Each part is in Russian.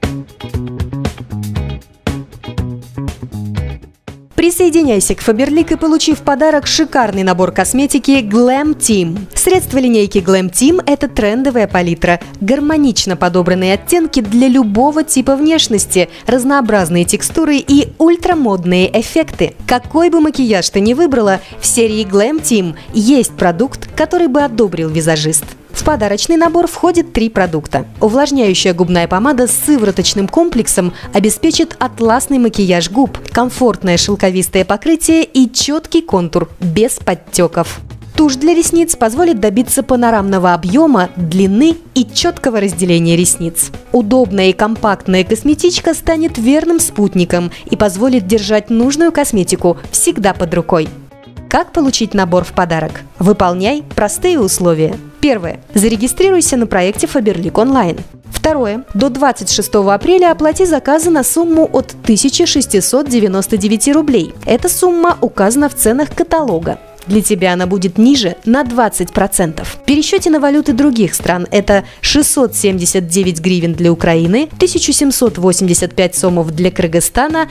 Присоединяйся к Faberlic и получи в подарок шикарный набор косметики Glam Team. Средства линейки Glam Team – это трендовая палитра, гармонично подобранные оттенки для любого типа внешности, разнообразные текстуры и ультрамодные эффекты. Какой бы макияж ты ни выбрала, в серии Glam Team есть продукт, который бы одобрил визажист. В подарочный набор входит 3 продукта. Увлажняющая губная помада с сывороточным комплексом обеспечит атласный макияж губ, комфортное шелковистое покрытие и четкий контур, без подтеков. Тушь для ресниц позволит добиться панорамного объема, длины и четкого разделения ресниц. Удобная и компактная косметичка станет верным спутником и позволит держать нужную косметику всегда под рукой. Как получить набор в подарок? Выполняй простые условия. Первое. Зарегистрируйся на проекте Faberlic онлайн. Второе. До 26 апреля оплати заказы на сумму от 1699 рублей. Эта сумма указана в ценах каталога. Для тебя она будет ниже на 20%. В пересчете на валюты других стран это 679 гривен для Украины, 1785 сомов для Кыргызстана,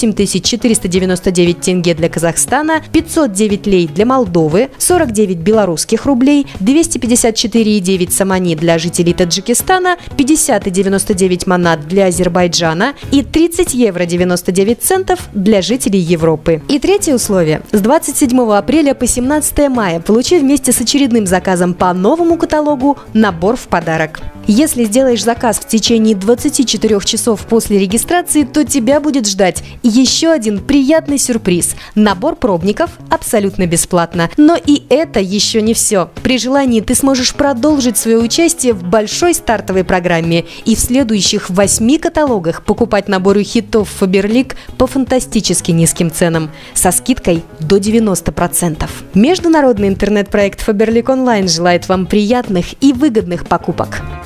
8499 тенге для Казахстана, 509 лей для Молдовы, 49 белорусских рублей, 254,9 самани для жителей Таджикистана, 50,99 манат для Азербайджана и 30 евро 99 центов для жителей Европы. И третье условие. С 27 апреля по 17 мая получи вместе с очередным заказом по новому каталогу набор в подарок. Если сделаешь заказ в течение 24 часов после регистрации, то тебя будет ждать еще один приятный сюрприз – набор пробников абсолютно бесплатно. Но и это еще не все. При желании ты сможешь продолжить свое участие в большой стартовой программе и в следующих 8 каталогах покупать наборы хитов Faberlic по фантастически низким ценам со скидкой до 90%. Международный интернет-проект Faberlic Online желает вам приятных и выгодных покупок.